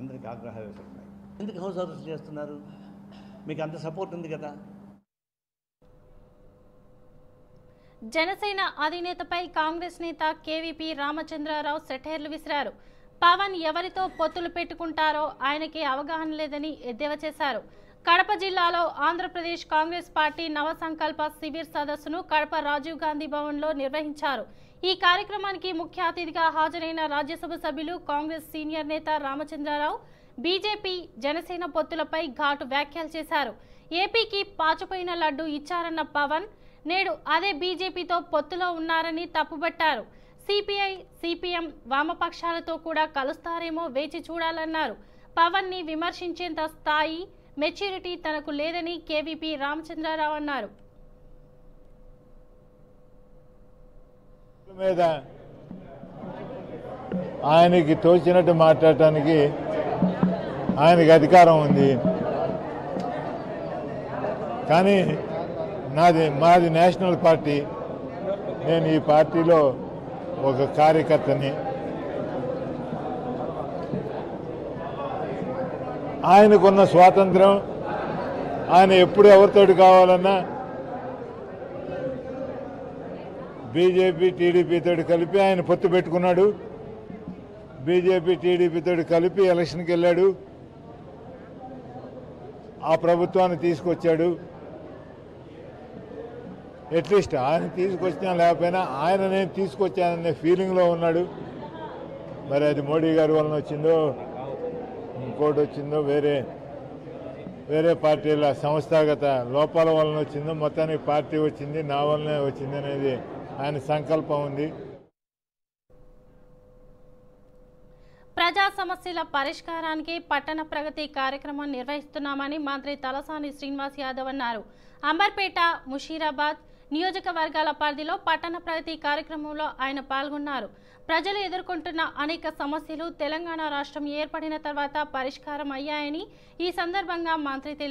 అందరికీ ఆగ్రహాలు వేస్తున్నాయి. ఎందుకు హౌస్ అరెస్ట్ చేస్తున్నారు? మీకు అంత సపోర్ట్ ఉంది కదా. జనసేన అధినేతపై కాంగ్రెస్ నేత కేవీపీ రామచంద్రరావు సెటైర్లు విసిరారు. పవన్ ఎవరితో పొత్తులు పెట్టుకుంటారో ఆయనకి అవగాహన లేదని ఎద్దేవా చేశారు. కడప జిల్లాలో ఆంధ్రప్రదేశ్ కాంగ్రెస్ పార్టీ నవ సంకల్ప శిబిర్ సదస్సును కడప రాజీవ్ గాంధీ భవన్లో నిర్వహించారు. ఈ కార్యక్రమానికి ముఖ్య అతిథిగా హాజరైన రాజ్యసభ సభ్యులు కాంగ్రెస్ సీనియర్ నేత రామచంద్రరావు బీజేపీ జనసేన పొత్తులపై ఘాటు వ్యాఖ్యలు చేశారు. ఏపీకి పాచిపోయిన లడ్డు ఇచ్చారన్న పవన్ నేడు అదే బీజేపీతో పొత్తులో ఉన్నారని తప్పుబట్టారు. సిపిఐ సిపిఎం వామపక్షాలతో కూడా కలుస్తారేమో వేచి చూడాలన్నారు. పవన్ ని విమర్శించేంత స్థాయి మెచ్యూరిటీ తనకు లేదని కేవీపీ రామచంద్రరావు అన్నారు. మీద ఆయనకి తోచినట్టు మాట్లాడటానికి ఆయనకి అధికారం ఉంది. కానీ మాది నేషనల్ పార్టీ. నేను ఈ పార్టీలో ఒక కార్యకర్తని. ఆయనకున్న స్వాతంత్రం, ఆయన ఎప్పుడు ఎవరితోటి కావాలన్నా బీజేపీ టీడీపీతో కలిపి ఆయన పొత్తు పెట్టుకున్నాడు. బీజేపీ టీడీపీతో కలిపి ఎలక్షన్కి వెళ్ళాడు. ఆ ప్రభుత్వాన్ని తీసుకొచ్చాడు. అట్లీస్ట్ ఆయన తీసుకొచ్చినా లేకపోయినా ఆయన నేను తీసుకొచ్చాననే ఫీలింగ్లో ఉన్నాడు. మరి అది మోడీ గారి వలన వచ్చిందో ఇంకోటి వచ్చిందో వేరే పార్టీల సంస్థాగత లోపాల వలన వచ్చిందో మొత్తానికి పార్టీ వచ్చింది, నా వల్లనే వచ్చింది అనేది ఆయన సంకల్పం ఉంది. ప్రజా సమస్యల పరిష్కారానికి పట్టణ ప్రగతి కార్యక్రమం నిర్వహిస్తున్నామని మంత్రి తలసాని శ్రీనివాస్ యాదవ్ అన్నారు. అంబర్పేట, ముషీరాబాద్ నియోజకవర్గాల పరిధిలో పట్టణ ప్రగతి కార్యక్రమంలో ఆయన పాల్గొన్నారు. ప్రజలు ఎదుర్కొంటున్న అనేక సమస్యలు తెలంగాణ రాష్ట్రం ఏర్పడిన తర్వాత పరిష్కారం అయ్యాయని ఈ సందర్భంగా మంత్రి